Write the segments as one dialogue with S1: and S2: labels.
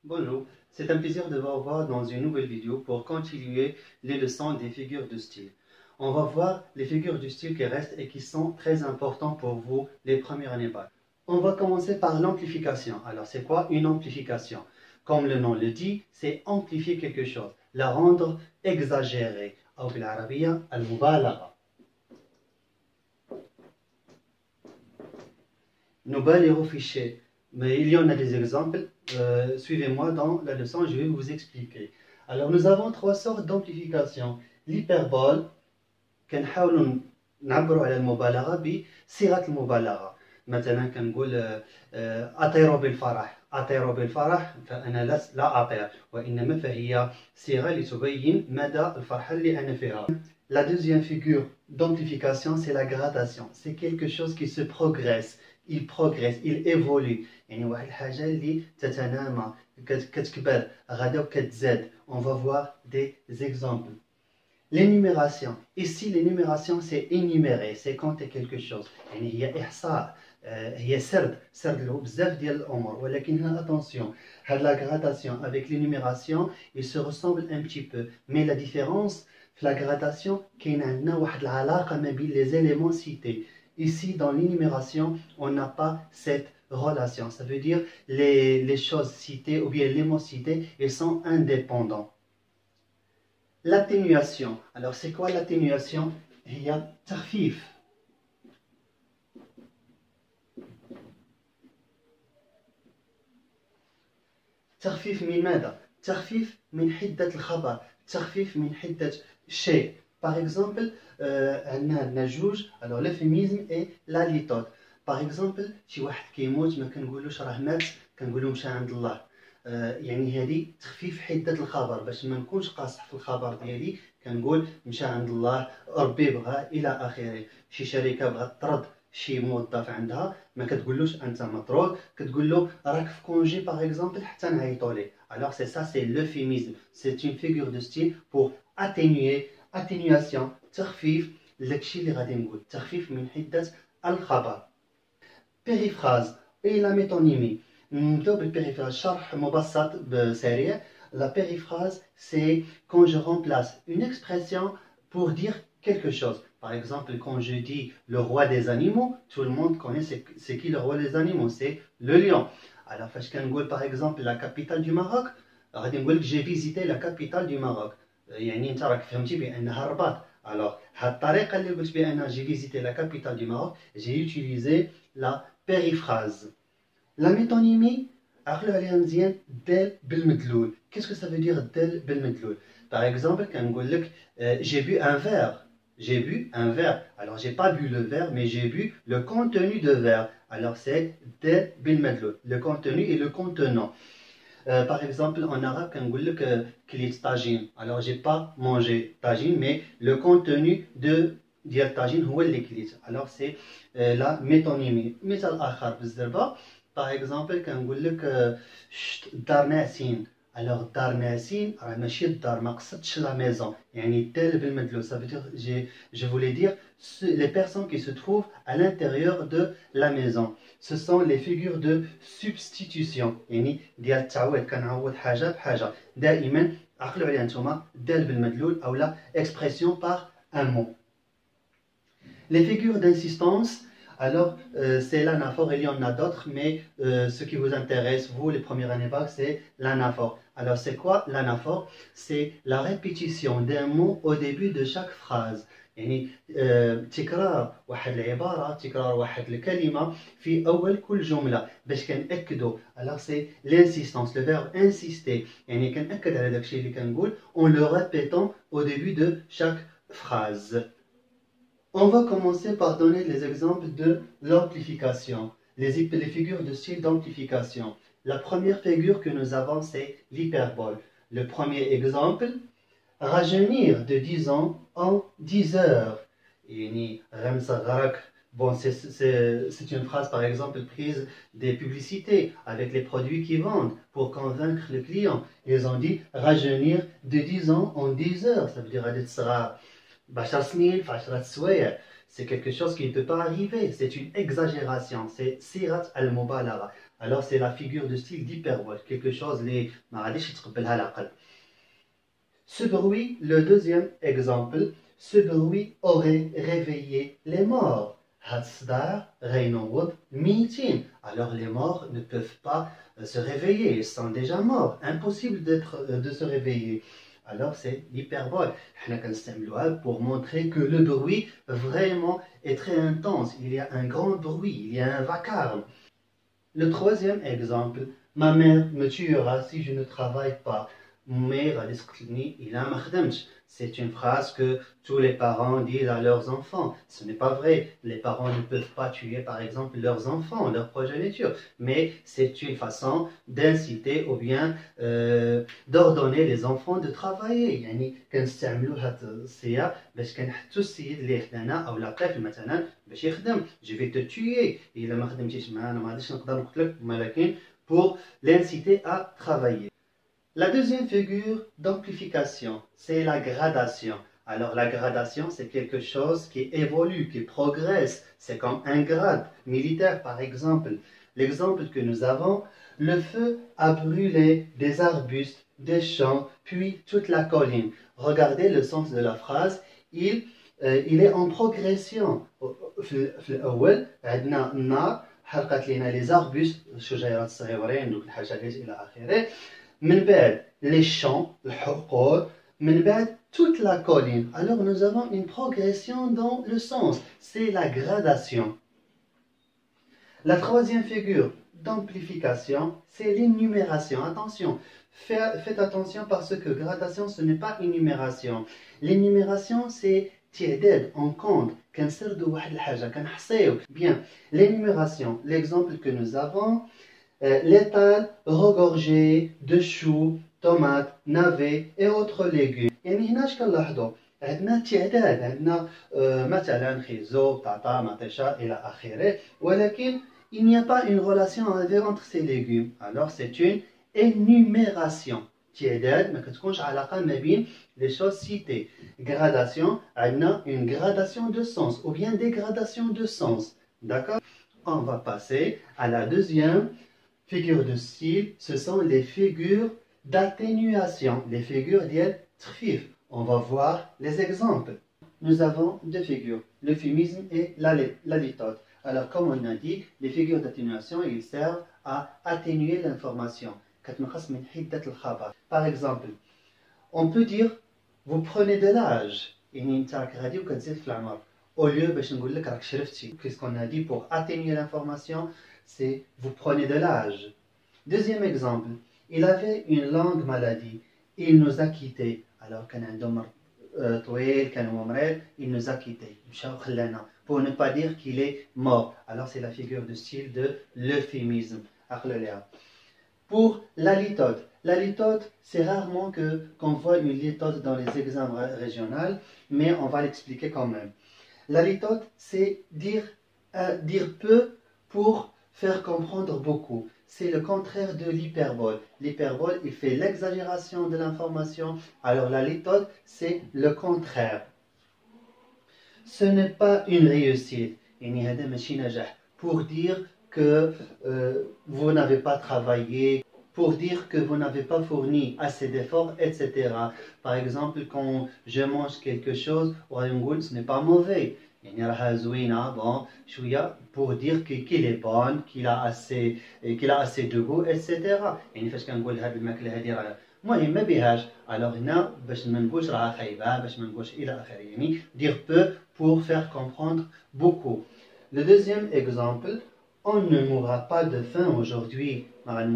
S1: Bonjour, c'est un plaisir de vous revoir dans une nouvelle vidéo pour continuer les leçons des figures de style. On va voir les figures de style qui restent et qui sont très importantes pour vous les premières années bac. On va commencer par l'amplification. Alors c'est quoi une amplification? Comme le nom le dit, c'est amplifier quelque chose, la rendre exagérée. أو بالعربية المبالغة. نبالغ في الشيء. Mais il y en a des exemples. Suivez-moi dans la leçon, je vais vous expliquer. Alors, nous avons trois sortes d'amplification. L'hyperbole, كنحاولوا نعبروا على المبالغة بصيغة المبالغة. مثلا كنقول أطير بالفرح. أطير بالفرح فأنا لا أطير وإنما فهي صيغة لتبين مدى الفرحة اللي أنا فيها. La deuxième figure d'amplification, c'est la gradation. C'est quelque chose qui se progresse. Il progresse, il évolue. يعني واحد الحاجة اللي تتنامى كتكبر غدا وكتزاد. On va voir des exemples. L'énumération. Ici, l'énumération, c'est énumérer, c'est compter quelque chose. يعني هي إحصاء. هي سرد له بزاف ديال الأمور. ولكن هنا attention. هاد la gradation avec l'énumération, ils se ressemblent un petit peu. Mais la différence, في la gradation, كاين عندنا واحد العلاقة ما بين les éléments cités. Ici, dans l'énumération, on n'a pas cette relation. Ça veut dire les choses citées ou bien les mots cités, ils sont indépendants. L'atténuation. Alors, c'est quoi l'atténuation? Il y a تخفيف. تخفيف من ماذا؟ تخفيف من حدة الخبر، تخفيف من حدة الشيء. Par exemple, عندنا جوج. Alors, l'euphémisme et la litote. Par exemple, شي واحد كيموت ما كنقولوش راه مات، كنقولو مشى عند الله. يعني هذه تخفيف حدة الخبر باش ما نكونش قاصح في الخبر ديالي، كنقول مشى عند الله، ربي بغى إلى آخره. شي شركة بغات تطرد شي موظف عندها، ما كتقولوش أنت مطرود، كتقول له راك في كونجي باغ اكزومبل حتى نعيطوا ليه. Alors c'est ça, c'est l'euphémisme. C'est une figure de style pour atténuer. Atténuation, تخفيف لكشي اللي غادي نقول، تخفيف من حدة الخبر. Périphrase et la métonymie. نبداو بالpériphrase، شرح مبسط سريع. La périphrase, c'est quand je remplace une expression pour dire quelque chose. Par exemple, quand je dis le roi des animaux, tout le monde connaît c'est qui le roi des animaux, c'est le lion. Alors, فاش كنقول par exemple la capitale du Maroc, غادي نقول j'ai visité la capitale du Maroc. يعني انت راك فهمتي بانها الرباط. Alors, هاد الطريقه اللي قلت بان j'ai visité la capitale du Maroc, j'ai utilisé la périphrase. La métonymie, عقلوا عليها مزيان دال بالمدلول. Qu'est-ce que ça veut dire دال بالمدلول? Par exemple, كنقول لك j'ai bu un verre. J'ai bu un verre. Alors, j'ai pas bu le verre, mais j'ai bu le contenu de verre. Alors, c'est دال بالمدلول. Le contenu et le contenant. Par exemple, en arabe, كنقول لك كليت طاجين. Alors, j'ai pas mangé tagine, mais le contenu ديال الطاجين هو اللي كليت. Alors, c'est la métonymie. مثال آخر بالزربة. Par exemple, كنقول لك شت الدار ناعسين. Alors, الدار ناعسين راه ماشي الدار، ما قصدتش la maison. يعني دال بالمدلول. Ça veut dire, je voulais dire les personnes qui se trouvent à l'intérieur de la maison. Ce sont les figures de substitution. يعني ديال التعويض، كنعوض حاجة بحاجة. دائما عقلوا عليها نتوما دال بالمدلول أو la expression par un mot. Les figures d'insistance, alors c'est l'anaphore, il y en a d'autres, mais ce qui vous intéresse, vous, les premières années bac, c'est l'anaphore. Alors c'est quoi l'anaphore? C'est la répétition d'un mot au début de chaque phrase. يعني تكرار واحد العبارة، تكرار واحد الكلمة في أول كل جملة باش كنأكدوا. Alors c'est l'insistance, le verbe insister. يعني كنأكد على داكشي اللي كنقول en le répétant au début de chaque phrase. On va commencer par donner les exemples de l'amplification, les figures de style d'amplification. La première figure que nous avons, c'est l'hyperbole. Le premier exemple, rajeunir de 10 ans en 10 heures. Bon, c'est une phrase par exemple prise des publicités avec les produits qu'ils vendent pour convaincre le client. Ils ont dit rajeunir de 10 ans en 10 heures. Ça veut dire c'est quelque chose qui ne peut pas arriver, c'est une exagération, c'est sirat al-mubalagha. Alors c'est la figure de style d'hyperbole, quelque chose اللي ما غاديش يتقبلها العقل. Ce bruit, le deuxième exemple, ce bruit aurait réveillé les morts. هاد الصداع غينوض الميتين. Alors les morts ne peuvent pas se réveiller, ils sont déjà morts, impossible de se réveiller. Alors c'est l'hyperbole. حنا كنستعملوها pour montrer que le bruit vraiment est très intense, il y a un grand bruit, il y a un vacarme. Le troisième exemple, ma mère me tuera si je ne travaille pas. C'est une phrase que tous les parents disent à leurs enfants. Ce n'est pas vrai. Les parents ne peuvent pas tuer, par exemple, leurs enfants, leur progéniture. Mais c'est une façon d'inciter ou bien d'ordonner les enfants de travailler. يعني كنستعملوا هاد الصيغة باش كنحثوا السيد اللي خدانا أو الطفل مثلا باش يخدم. Je vais te tuer. إلا ما خدمتيش معانا ما غاديش نقدر نقتلك ولكن pour l'inciter à travailler. La deuxième figure d'amplification, c'est la gradation. Alors la gradation, c'est quelque chose qui évolue, qui progresse. C'est comme un grade militaire, par exemple. L'exemple que nous avons, le feu a brûlé des arbustes, des champs, puis toute la colline. Regardez le sens de la phrase. Il est en progression. في الأول عندنا النار حرقت لنا les arbustes, الشجيرات الصغيرين والحاجات إلى آخره. من بعد les champs, الحقول, من بعد toute la colline. Alors nous avons une progression dans le sens, c'est la gradation. La troisième figure d'amplification, c'est l'énumération. Attention, faites attention parce que gradation, ce n'est pas énumération. L'énumération, c'est تعداد, on compte, كنسردوا واحد الحاجة, كنحصيو. Bien, l'énumération, l'exemple que nous avons, l'étal regorgé de choux, tomates, navets et autres légumes. يعني هنا اش كنلاحظوا عندنا تعداد عندنا مثلا خيزو بطاطا مطيشه الى اخره ولكن il n'y a pas une relation entre ces légumes. Alors c'est une énumération. تعداد ما كتكونش علاقه ما بين les choses citées. Gradation عندنا une gradation de sens ou bien dégradation de sens. D'accord? On va passer à la deuxième figure de style, ce sont les figures d'atténuation, les figures d'yel trfif. On va voir les exemples. Nous avons deux figures, l'euphémisme et la litote. Alors, comme on a dit, les figures d'atténuation, ils servent à atténuer l'information. Par exemple, on peut dire, vous prenez de l'âge. Au lieu de qu'est-ce qu'on a dit pour atténuer l'information, c'est vous prenez de l'âge. Deuxième exemple, il avait une longue maladie, il nous a quittés. Alors, il nous a quittés. Pour ne pas dire qu'il est mort. Alors, c'est la figure de style de l'euphémisme. Pour la litote, c'est rarement qu'on voit une litote dans les examens régionaux, mais on va l'expliquer quand même. La litote, c'est dire peu pour faire comprendre beaucoup. C'est le contraire de l'hyperbole. L'hyperbole, il fait l'exagération de l'information. Alors la litote, c'est le contraire. Ce n'est pas une réussite. Pour dire que vous n'avez pas travaillé, pour dire que vous n'avez pas fourni assez d'efforts, etc. Par exemple, quand je mange quelque chose, ce n'est pas mauvais. Bon, pour dire qu'il est bon, qu'il a assez de goût, etc. المهم ما بيهاش alors هنا باش ما نقولش راها خايبه باش ما نقولش الى اخره يعني dire peu pour faire comprendre beaucoup. Le deuxième exemple, on ne mourra pas de faim aujourd'hui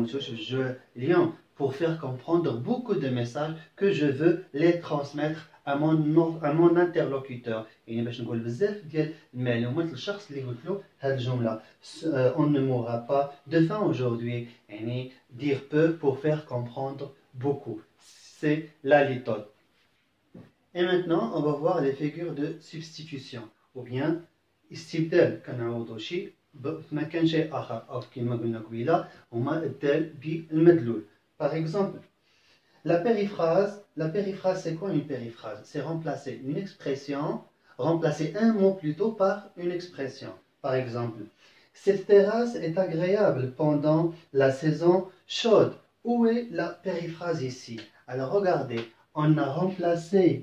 S1: pour faire comprendre beaucoup de messages que je veux les transmettre à mon interlocuteur. يعني باش نقول بزاف ديال المعلومات للشخص اللي قلت له هذه الجمله. On ne mourra pas de faim aujourd'hui يعني dire peu pour faire comprendre beaucoup. C'est la litote. Et maintenant, on va voir les figures de substitution ou bien استبدال. كنعوضوا شيء بمكان شيء آخر أو كما قلنا قبيلة هما الدال بالمدلول. Par exemple, la périphrase c'est quoi une périphrase? C'est remplacer une expression, remplacer un mot plutôt par une expression. Par exemple, Cette terrasse est agréable pendant la saison chaude. Où est la périphrase ici? Alors regardez, on a remplacé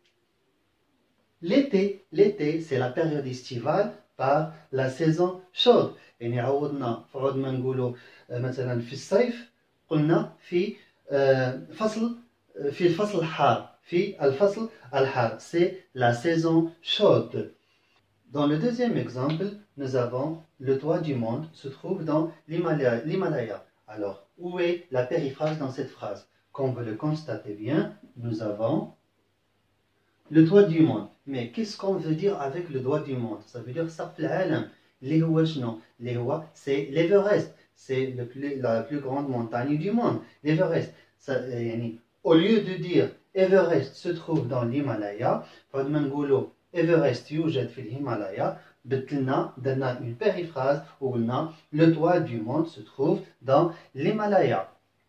S1: l'été. L'été, c'est la période estivale par la saison chaude. يعني عوضنا ما نقولوا مثلا في الصيف قلنا في فصل في الفصل الحار في الفصل الحار. C'est la saison chaude. Dans le deuxième exemple, nous avons le toit du monde se trouve dans l'Himalaya. Alors, où est la périphrase dans cette phrase? Comme vous le constatez bien, nous avons le toit du monde. Mais qu'est-ce qu'on veut dire avec le toit du monde? Ça veut dire سقف العالم. اللي هو شنو؟ اللي هو c'est l'Everest. C'est la plus grande montagne du monde. L'Everest. Au lieu de dire Everest se trouve dans l'Himalaya, فما نقولوا Everest يوجد في الهيمالايا. بدلنا درنا une périphrase وقلنا le toit du monde se trouve dans l'Himalaya.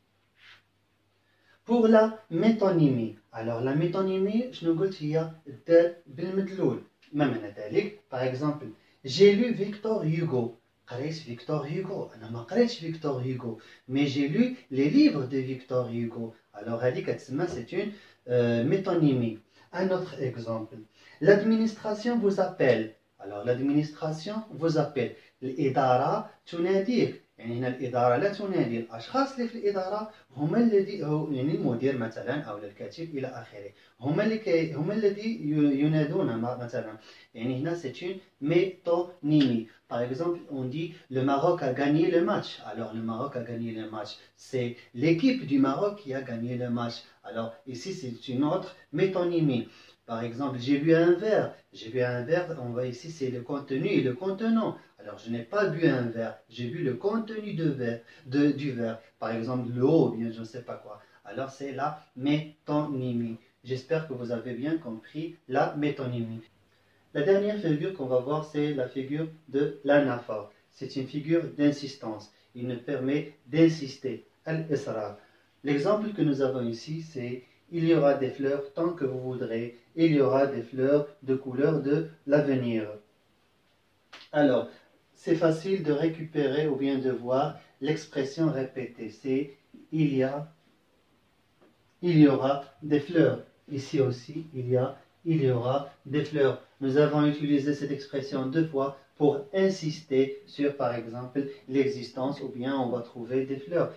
S1: Pour la métonymie. Alors la métonymie, je ne sais pas si بالمدلول. ما معنى ذلك؟ Par exemple, j'ai lu Victor Hugo. قريت Victor Hugo. أنا ما قريتش Victor Hugo. Mais j'ai lu les livres de Victor Hugo. Alors هذيك تسمى c'est une métonymie. Un autre exemple. L'administration vous appelle. Alors l'administration vous appelle. الإدارة تناديك. يعني هنا الإدارة لا تنادي الأشخاص اللي في الإدارة هم الذي يعني المدير مثلا أو الكاتب إلى آخره هم الذي ينادون مثلا يعني هنا c'est une métonymie. Par exemple, on dit le Maroc a gagné le match. Alors le Maroc a gagné le match. C'est l'équipe du Maroc qui a gagné le match. Alors ici c'est une autre métonymie. Par exemple, j'ai bu un verre. J'ai bu un verre, on voit ici c'est le contenu et le contenant. Alors, je n'ai pas bu un verre, j'ai bu le contenu du verre. Par exemple, l'eau, bien je ne sais pas quoi. Alors, c'est la métonymie. J'espère que vous avez bien compris la métonymie. La dernière figure qu'on va voir, c'est la figure de l'anaphore. C'est une figure d'insistance. Il nous permet d'insister. Al-Israr. L'exemple que nous avons ici, c'est il y aura des fleurs tant que vous voudrez. Il y aura des fleurs de couleur de l'avenir. Alors, c'est facile de récupérer ou bien de voir l'expression répétée. C'est il y aura des fleurs. Ici aussi, il y aura des fleurs. Nous avons utilisé cette expression deux fois pour insister sur, par exemple, l'existence ou bien on va trouver des fleurs.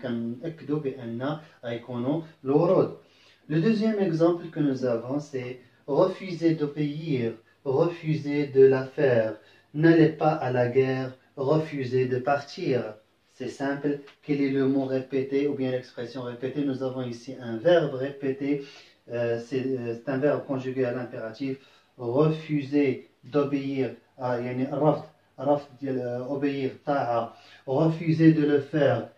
S1: Le deuxième exemple que nous avons, c'est refuser d'obéir, refuser de la faire. N'allez pas à la guerre, refusez de partir. C'est simple. Quel est le mot répété ou bien l'expression répétée? Nous avons ici un verbe répété. C'est un verbe conjugué à l'impératif. Refuser d'obéir. Obéir. Refuser de le faire.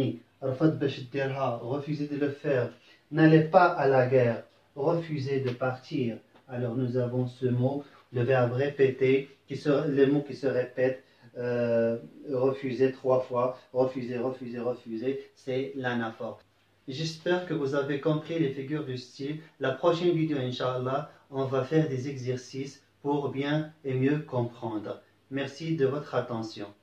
S1: Refuser de le faire. N'allez pas à la guerre. Refusez de partir. Alors nous avons ce mot, le verbe répété, le mot qui se répète, refuser trois fois, refuser, refuser, refuser, c'est l'anaphore. J'espère que vous avez compris les figures du style. La prochaine vidéo, Inch'Allah, on va faire des exercices pour bien et mieux comprendre. Merci de votre attention.